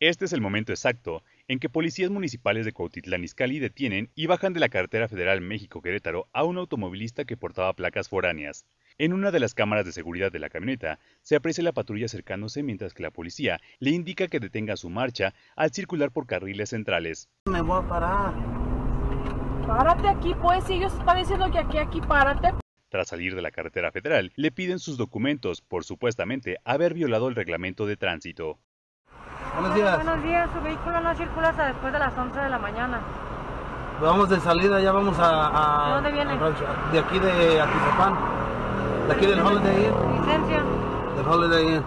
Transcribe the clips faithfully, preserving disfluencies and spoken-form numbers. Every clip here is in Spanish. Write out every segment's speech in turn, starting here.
Este es el momento exacto en que policías municipales de Cuautitlán Izcalli detienen y bajan de la carretera federal México-Querétaro a un automovilista que portaba placas foráneas. En una de las cámaras de seguridad de la camioneta se aprecia la patrulla acercándose mientras que la policía le indica que detenga su marcha al circular por carriles centrales. Me voy a parar. Párate aquí, pues, si ellos están diciendo que aquí, aquí, párate. Tras salir de la carretera federal, le piden sus documentos por supuestamente haber violado el reglamento de tránsito. Buenos días. Buenos días, su vehículo no circula hasta después de las once de la mañana. Vamos de salida, ya vamos a... a ¿De dónde viene? De aquí de Atizapán. De aquí del Holiday Inn. ¿Licencia? Del Holiday Inn.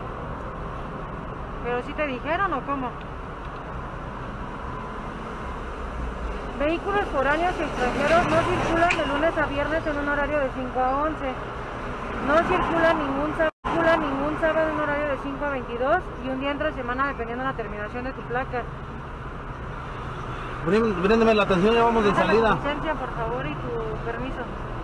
¿Pero si te dijeron o cómo? Vehículos foráneos y extranjeros no circulan de lunes a viernes en un horario de cinco a once. No circula ningún, circula ningún sábado en un horario de cinco a veintidós y un día entre semana dependiendo de la terminación de tu placa. Bríndeme la atención, ya vamos de Dame salida. tu licencia, por favor, y tu permiso.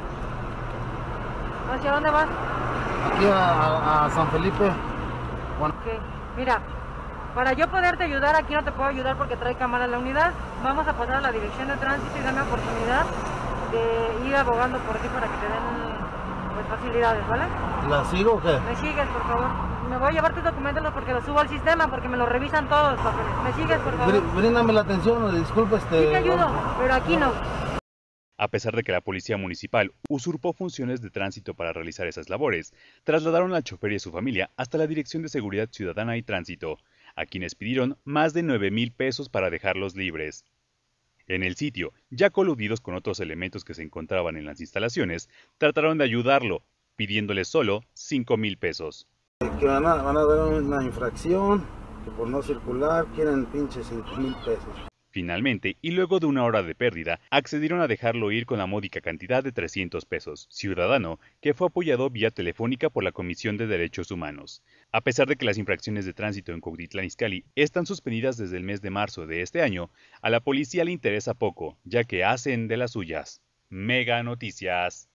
¿Hacia dónde vas? Aquí a, a, a San Felipe. Bueno. Okay. Mira, para yo poderte ayudar, aquí no te puedo ayudar porque trae cámara en la unidad. Vamos a pasar a la dirección de tránsito y dame oportunidad de ir abogando por ti para que te den pues, facilidades, ¿vale? ¿La sigo o qué? Me sigues, por favor. Me voy a llevar tus documentos porque los subo al sistema porque me los revisan todos los papeles. Me sigues, por favor. Brí, bríndame la atención, disculpa este... Sí te ayudo, pero aquí no. A pesar de que la policía municipal usurpó funciones de tránsito para realizar esas labores, trasladaron al chofer y a su familia hasta la Dirección de Seguridad Ciudadana y Tránsito, a quienes pidieron más de nueve mil pesos para dejarlos libres. En el sitio, ya coludidos con otros elementos que se encontraban en las instalaciones, trataron de ayudarlo, pidiéndole solo cinco mil pesos. Que van a, van a dar una infracción, que por no circular quieren pinches cinco mil pesos. Finalmente, y luego de una hora de pérdida, accedieron a dejarlo ir con la módica cantidad de trescientos pesos, ciudadano que fue apoyado vía telefónica por la Comisión de Derechos Humanos. A pesar de que las infracciones de tránsito en Cuautitlán Izcalli están suspendidas desde el mes de marzo de este año, a la policía le interesa poco, ya que hacen de las suyas. Mega Noticias.